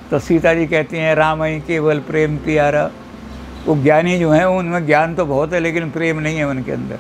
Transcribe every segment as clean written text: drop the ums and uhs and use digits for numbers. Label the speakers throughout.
Speaker 1: तो सीता जी कहती हैं राम ही केवल प्रेम प्यारा। वो ज्ञानी जो हैं उनमें ज्ञान तो बहुत है लेकिन प्रेम नहीं है उनके अंदर।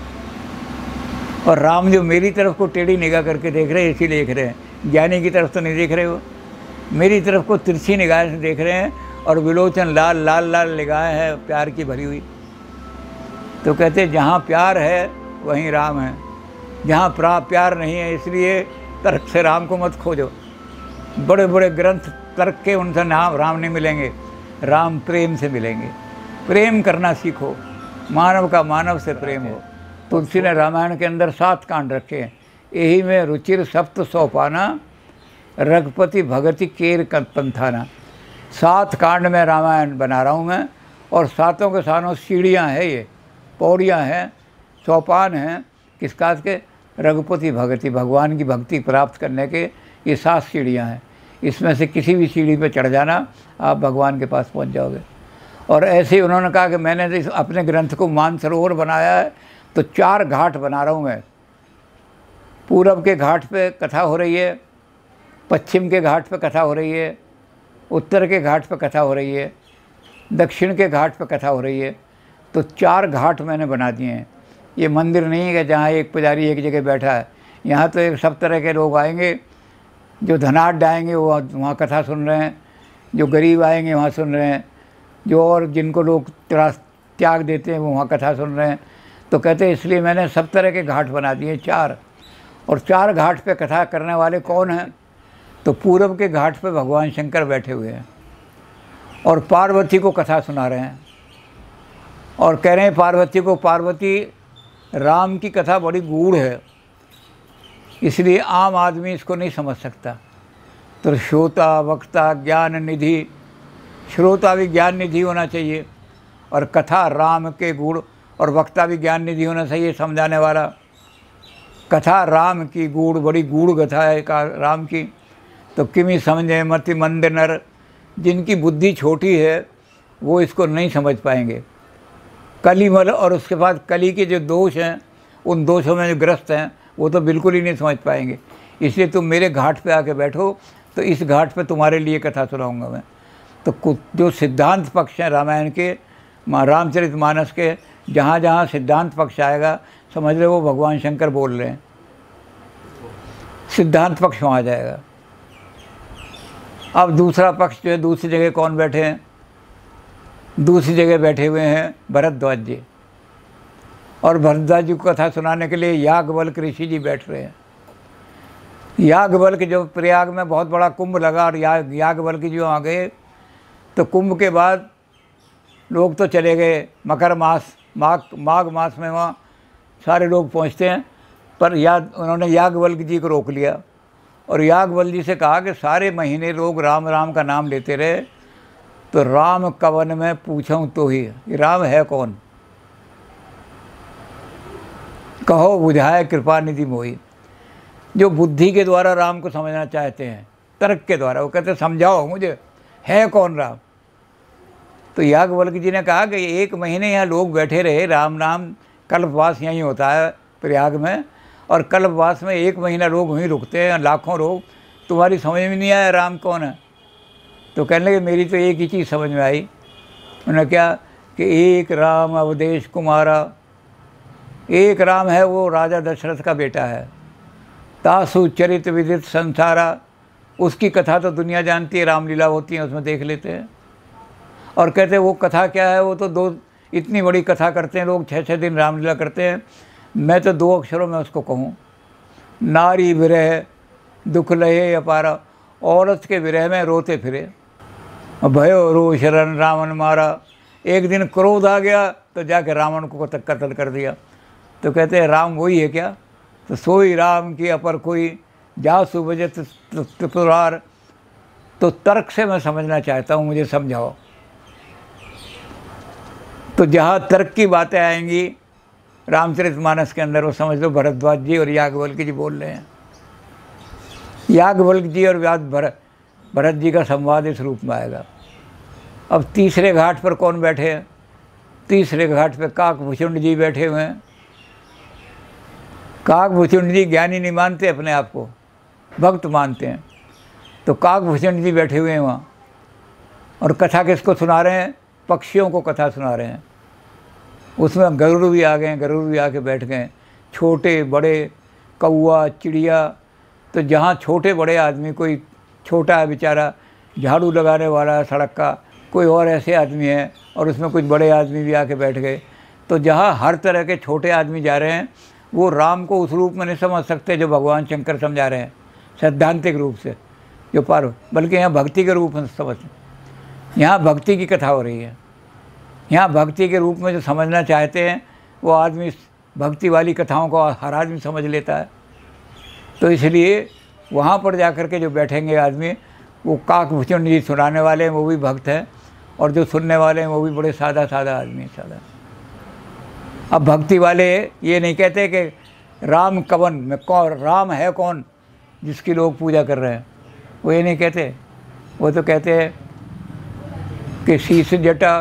Speaker 1: और राम जो मेरी तरफ को टेढ़ी निगाह करके देख रहे हैं इसीलिए देख रहे हैं, ज्ञानी की तरफ तो नहीं देख रहे, वो मेरी तरफ को तिरछी निगाह से देख रहे हैं और विलोचन लाल लाल लाल निगाह है प्यार की भरी हुई। तो कहते जहाँ प्यार है वहीं राम है, जहाँ प्यार नहीं है इसलिए तर्क से राम को मत खोजो। बड़े बड़े ग्रंथ तर्क के उनसे नाम राम नहीं मिलेंगे, राम प्रेम से मिलेंगे। प्रेम करना सीखो, मानव का मानव से प्रेम हो। तुलसी ने रामायण के अंदर 7 कांड रखे हैं। यही में रुचिर सप्त सोपाना रघुपति भगति केर पंथाना। 7 कांड में रामायण बना रहा हूँ मैं, और 7ों के सानों सीढ़ियाँ हैं, ये पौड़ियाँ हैं, सोपान हैं। किस काज के? रघुपति भगति, भगवान की भक्ति प्राप्त करने के ये 7 सीढ़ियाँ हैं। इसमें से किसी भी सीढ़ी पे चढ़ जाना, आप भगवान के पास पहुँच जाओगे। और ऐसे ही उन्होंने कहा कि मैंने अपने ग्रंथ को मानसरोवर बनाया है, तो 4 घाट बना रहा हूँ मैं। पूरब के घाट पे कथा हो रही है, पश्चिम के घाट पे कथा हो रही है, उत्तर के घाट पे कथा हो रही है, दक्षिण के घाट पे कथा हो रही है। तो 4 घाट मैंने बना दिए हैं। ये मंदिर नहीं है कि जहाँ एक पुजारी एक जगह बैठा है। यहाँ तो एक सब तरह के लोग आएंगे, जो धनाढ्य आएंगे वो वहाँ कथा सुन रहे हैं, जो गरीब आएंगे वहाँ सुन रहे हैं, जो और जिनको लोग त्याग देते हैं वो वहाँ कथा सुन रहे हैं। तो कहते हैं इसलिए मैंने सब तरह के घाट बना दिए 4। और 4 घाट पे कथा करने वाले कौन हैं? तो पूरब के घाट पे भगवान शंकर बैठे हुए हैं और पार्वती को कथा सुना रहे हैं, और कह रहे हैं पार्वती को, पार्वती राम की कथा बड़ी गूढ़ है, इसलिए आम आदमी इसको नहीं समझ सकता। तो श्रोता वक्ता ज्ञान निधि, श्रोता भी ज्ञान निधि होना चाहिए, और कथा राम के गुण, और वक्ता भी ज्ञान निधि होना चाहिए, समझाने वाला। कथा राम की गूढ़, बड़ी गूढ़ कथा है राम की। तो किमी समझे मति मंद नर, जिनकी बुद्धि छोटी है वो इसको नहीं समझ पाएंगे। कलिमल और उसके बाद कली के जो दोष हैं, उन दोषों में जो ग्रस्त हैं वो तो बिल्कुल ही नहीं समझ पाएंगे। इसलिए तुम मेरे घाट पे आके बैठो, तो इस घाट पे तुम्हारे लिए कथा सुनाऊंगा मैं। तो जो सिद्धांत पक्ष हैं रामायण के, रामचरितमानस के, जहाँ जहाँ सिद्धांत पक्ष आएगा समझ लो वो भगवान शंकर बोल रहे हैं, सिद्धांत पक्ष वहाँ जाएगा। अब दूसरा पक्ष जो है, दूसरी जगह कौन बैठे हैं? दूसरी जगह बैठे हुए हैं भरद्वाज जी, और भरद्वाज जी को कथा सुनाने के लिए याज्ञवल्क ऋषि जी बैठ रहे हैं। याज्ञवल्क जो प्रयाग में बहुत बड़ा कुंभ लगा, और याज्ञवल्क जी आ गए, तो कुंभ के बाद लोग तो चले गए, मकर मास माघ मास में वहाँ सारे लोग पहुँचते हैं, पर उन्होंने याज्ञवल्क जी को रोक लिया, और याज्ञवल्क जी से कहा कि सारे महीने लोग राम राम का नाम लेते रहे, तो राम कवन में पूछूं तो ही, राम है कौन? कहो बुझाए कृपा निधि मोही। जो बुद्धि के द्वारा राम को समझना चाहते हैं, तर्क के द्वारा, वो कहते समझाओ मुझे है कौन राम। तो याज्ञवल्क जी ने कहा कि 1 महीने यहाँ लोग बैठे रहे, राम नाम कल्पवास यहीं होता है प्रयाग में, और कल्पवास में 1 महीना लोग वहीं रुकते हैं, लाखों लोग, तुम्हारी समझ में नहीं आया राम कौन है? तो कहने लगे मेरी तो एक ही चीज़ समझ में आई। उन्होंने क्या कि एक राम अवधेश कुमारा, एक राम है वो राजा दशरथ का बेटा है, तासु चरित विदित संसारा, उसकी कथा तो दुनिया जानती है, रामलीला होती है उसमें देख लेते हैं। और कहते हैं वो कथा क्या है, वो तो इतनी बड़ी कथा करते हैं लोग, 6-6 दिन रामलीला करते हैं। मैं तो 2 अक्षरों में उसको कहूँ, नारी विरह दुख लहे अपारा, औरत के विरह में रोते फिरे, भयो रो शरण रावण मारा। एक दिन क्रोध आ गया तो जाके रावण को कत्ल कर दिया। तो कहते हैं राम वही है क्या? तो सोई राम की अपर कोई, जा सुबजत त्रिपुरार। तो तर्क से मैं समझना चाहता हूँ, मुझे समझाओ। तो जहाँ तर्क की बातें आएंगी रामचरितमानस के अंदर, वो समझ लो भरद्वाज जी और याज्ञवल्क जी बोल रहे हैं। याज्ञवल्क जी और भरत जी का संवाद इस रूप में आएगा। अब तीसरे घाट पर कौन बैठे हैं? तीसरे घाट पे काकभूषुंड जी बैठे हुए हैं। काकभूषुंड जी ज्ञानी नहीं मानते अपने आप को, भक्त मानते हैं। तो काकभूषुंड जी बैठे हुए हैं वहाँ, और कथा किसको सुना रहे हैं? पक्षियों को कथा सुना रहे हैं। उसमें गरुड़ भी आ गए, गरुड़ भी आके बैठ गए, छोटे बड़े, कौआ, चिड़िया। तो जहाँ छोटे बड़े आदमी, कोई छोटा है बेचारा झाड़ू लगाने वाला है सड़क का, कोई और ऐसे आदमी है, और उसमें कुछ बड़े आदमी भी आके बैठ गए। तो जहाँ हर तरह के छोटे आदमी जा रहे हैं, वो राम को उस रूप में नहीं समझ सकते जो भगवान शंकर समझा रहे हैं सैद्धांतिक रूप से, जो बल्कि यहाँ भक्ति के रूप में समझते। यहाँ भक्ति की कथा हो रही है। यहाँ भक्ति के रूप में जो समझना चाहते हैं वो आदमी भक्ति वाली कथाओं को हर आदमी समझ लेता है। तो इसलिए वहाँ पर जाकर के जो बैठेंगे आदमी, वो काकभूषण जी सुनाने वाले हैं वो भी भक्त हैं, और जो सुनने वाले हैं वो भी बड़े सादा सादा आदमी हैं, सादा। अब भक्ति वाले ये नहीं कहते कि राम कवन में कौन, राम है कौन जिसकी लोग पूजा कर रहे हैं, वो ये नहीं कहते। वो तो कहते हैं कि शीश जटा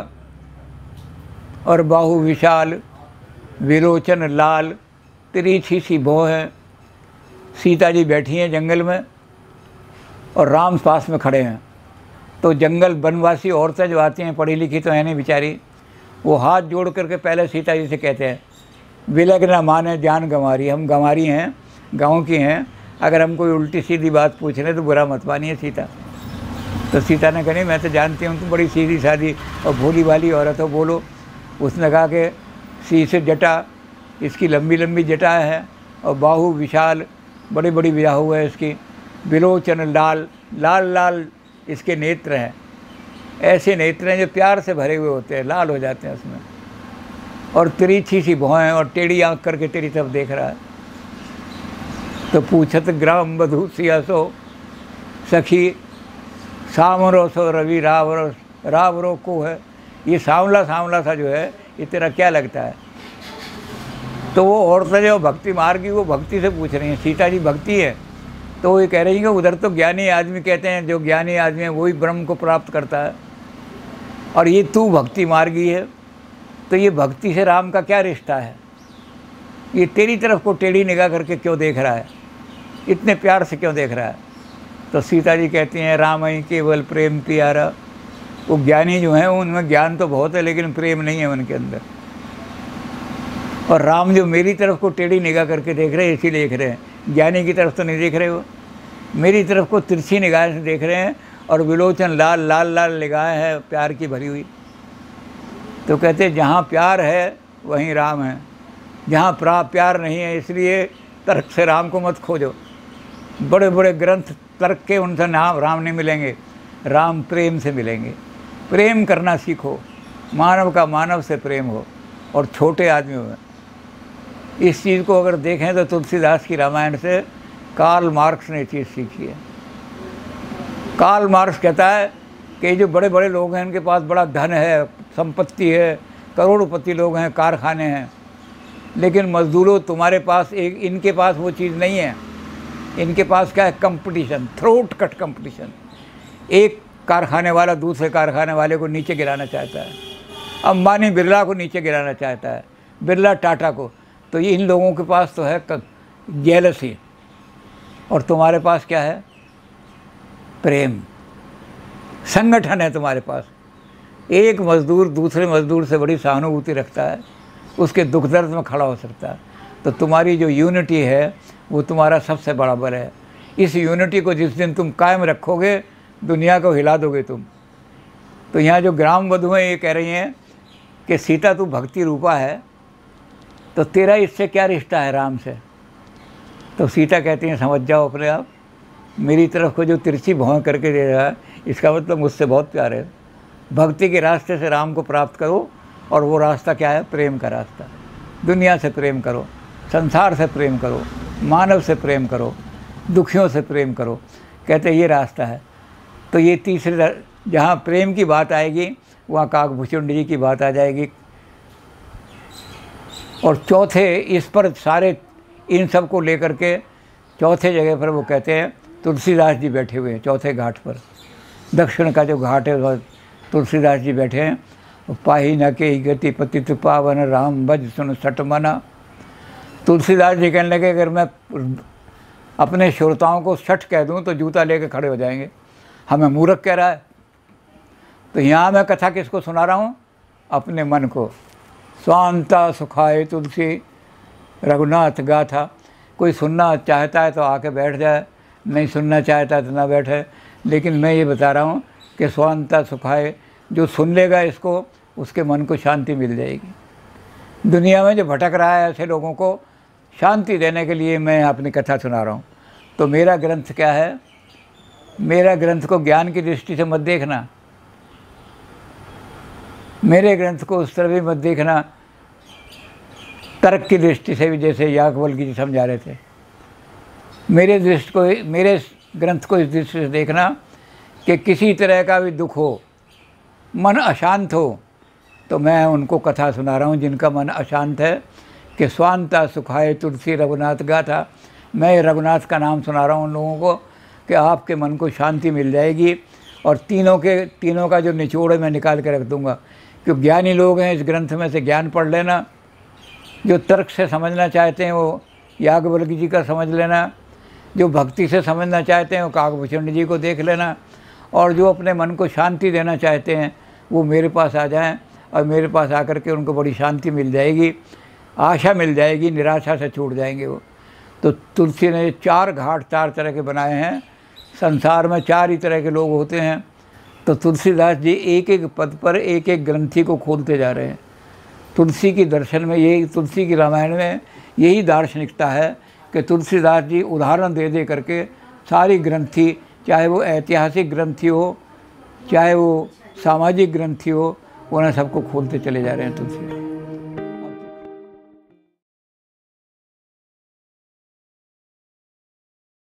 Speaker 1: और बाहु विशाल, विलोचन लाल, तिरछी सी भौं है। सीता जी बैठी हैं जंगल में और राम पास में खड़े हैं। तो जंगल वनवासी औरतें जो आती हैं, पढ़ी लिखी तो है नहीं बेचारी, वो हाथ जोड़ करके पहले सीता जी से कहते हैं, विलग न माने जान गंवारी, हम गंवारी हैं, गाँव की हैं, अगर हम कोई उल्टी सीधी बात पूछ रहे तो बुरा मत मानिए सीता। तो सीता ने कहा, मैं तो जानती हूँ तुम बड़ी सीधी सादी और भोली भाली औरत हो, बोलो। उसने कहा कि शीश जटा, इसकी लंबी लंबी जटा है, और बाहु विशाल, बड़ी बड़ी बाहु है इसकी, विलोचन लाल, लाल लाल इसके नेत्र हैं। ऐसे नेत्र हैं जो प्यार से भरे हुए होते हैं, लाल हो जाते हैं उसमें, और तिरछी सी भौं है, और टेढ़ी आँख करके तेरी तरफ देख रहा है। तो पूछत ग्राम बधू सियासो सखी, सामरो सो रवि रावरो, रावरो को है, ये सांवला सांवला सा जो है ये तेरा क्या लगता है? तो वो औरतें जो भक्ति मार्ग की, वो भक्ति से पूछ रही हैं, सीता जी भक्ति है। तो वो ये कह रही हैं कि उधर तो ज्ञानी आदमी कहते हैं, जो ज्ञानी आदमी है वही ब्रह्म को प्राप्त करता है, और ये तू भक्ति मार्गी है, तो ये भक्ति से राम का क्या रिश्ता है? ये तेरी तरफ को टेढ़ी निगाह करके क्यों देख रहा है, इतने प्यार से क्यों देख रहा है? तो सीता जी कहती हैं, राम ही केवल प्रेम प्यारा। वो ज्ञानी जो हैं उनमें ज्ञान तो बहुत है, लेकिन प्रेम नहीं है उनके अंदर। और राम जो मेरी तरफ को टेढ़ी निगाह करके देख रहे हैं, इसीलिए देख रहे हैं, ज्ञानी की तरफ तो नहीं देख रहे, वो मेरी तरफ को तिरछी निगाह से देख रहे हैं, और विलोचन लाल लाल लाल निगाह है प्यार की भरी हुई। तो कहते हैं जहाँ प्यार है वहीं राम है, जहाँ प्यार नहीं है, इसलिए तर्क से राम को मत खोजो। बड़े बड़े ग्रंथ तर्क के, उनसे नाम राम नहीं मिलेंगे, राम प्रेम से मिलेंगे। प्रेम करना सीखो, मानव का मानव से प्रेम हो, और छोटे आदमियों में। इस चीज़ को अगर देखें तो तुलसीदास की रामायण से कार्ल मार्क्स ने चीज़ सीखी है। कार्ल मार्क्स कहता है कि जो बड़े बड़े लोग हैं, इनके पास बड़ा धन है, संपत्ति है, करोड़पति लोग हैं, कारखाने हैं, लेकिन मजदूरों तुम्हारे पास इनके पास वो चीज़ नहीं है। इनके पास क्या है? Competition, throat cut competition. एक कारखाने वाला दूसरे कारखाने वाले को नीचे गिराना चाहता है। अंबानी बिरला को नीचे गिराना चाहता है, बिरला टाटा को। तो ये इन लोगों के पास तो है जेलसी, और तुम्हारे पास क्या है? प्रेम, संगठन है तुम्हारे पास। एक मज़दूर दूसरे मज़दूर से बड़ी सहानुभूति रखता है, उसके दुख दर्द में खड़ा हो सकता है। तो तुम्हारी जो यूनिटी है वो तुम्हारा सबसे बड़ा बल है। इस यूनिटी को जिस दिन तुम कायम रखोगे, दुनिया को हिला दोगे तुम। तो यहाँ जो ग्राम वधुएं ये कह रही हैं कि सीता तू भक्ति रूपा है, तो तेरा इससे क्या रिश्ता है राम से? तो सीता कहती हैं, समझ जाओ अपने आप, मेरी तरफ को जो तिरछी भौं करके दे रहा है, इसका मतलब मुझसे बहुत प्यार है। भक्ति के रास्ते से राम को प्राप्त करो, और वो रास्ता क्या है? प्रेम का रास्ता। दुनिया से प्रेम करो, संसार से प्रेम करो, मानव से प्रेम करो, दुखियों से प्रेम करो। कहते ये रास्ता है। तो ये तीसरे, जहाँ प्रेम की बात आएगी वहाँ काकभूषण जी की बात आ जाएगी। और चौथे, इस पर सारे इन सब को लेकर के चौथे जगह पर वो कहते हैं, तुलसीदास जी बैठे हुए हैं चौथे घाट पर। दक्षिण का जो घाट है वह तुलसीदास जी बैठे हैं। पाही न के गति पतित पावन राम भज सुन सट मना। तुलसीदास जी कहने लगे, अगर मैं अपने श्रोताओं को सठ कह दूं तो जूता लेके खड़े हो जाएंगे, हमें मूर्ख कह रहा है। तो यहाँ मैं कथा किसको सुना रहा हूँ? अपने मन को। स्वांता सुखाए तुलसी रघुनाथ गाथा। कोई सुनना चाहता है तो आके बैठ जाए, नहीं सुनना चाहता है तो ना बैठे। लेकिन मैं ये बता रहा हूँ कि स्वांता सुखाए, जो सुन लेगा इसको उसके मन को शांति मिल जाएगी। दुनिया में जो भटक रहा है ऐसे लोगों को शांति देने के लिए मैं अपनी कथा सुना रहा हूँ। तो मेरा ग्रंथ क्या है? मेरा ग्रंथ को ज्ञान की दृष्टि से मत देखना, मेरे ग्रंथ को उस तरह भी मत देखना तर्क की दृष्टि से भी, जैसे याज्ञवल्क्य जी समझा रहे थे। मेरे ग्रंथ को इस दृष्टि से देखना कि किसी तरह का भी दुख हो, मन अशांत हो, तो मैं उनको कथा सुना रहा हूँ जिनका मन अशांत है। कि स्वांता सुखाए तुलसी रघुनाथ गाथा। मैं रघुनाथ का नाम सुना रहा हूँ उन लोगों को कि आपके मन को शांति मिल जाएगी। और तीनों का जो निचोड़ है मैं निकाल के रख दूँगा। क्योंकि ज्ञानी लोग हैं, इस ग्रंथ में से ज्ञान पढ़ लेना। जो तर्क से समझना चाहते हैं वो याज्ञवल्क्य जी का समझ लेना, जो भक्ति से समझना चाहते हैं वो काकभूषण जी को देख लेना, और जो अपने मन को शांति देना चाहते हैं वो मेरे पास आ जाएं। और मेरे पास आकर के उनको बड़ी शांति मिल जाएगी, आशा मिल जाएगी, निराशा से छूट जाएंगे वो। तो तुलसी ने 4 घाट 4 तरह के बनाए हैं। संसार में 4 ही तरह के लोग होते हैं। तो तुलसीदास जी एक एक पद पर एक एक ग्रंथि को खोलते जा रहे हैं। तुलसी की दर्शन में यही, तुलसी की रामायण में यही दार्शनिकता है कि तुलसीदास जी उदाहरण दे दे करके सारी ग्रंथि, चाहे वो ऐतिहासिक ग्रंथि हो चाहे वो सामाजिक ग्रंथि हो, उन्हें सबको खोलते चले जा रहे हैं तुलसी।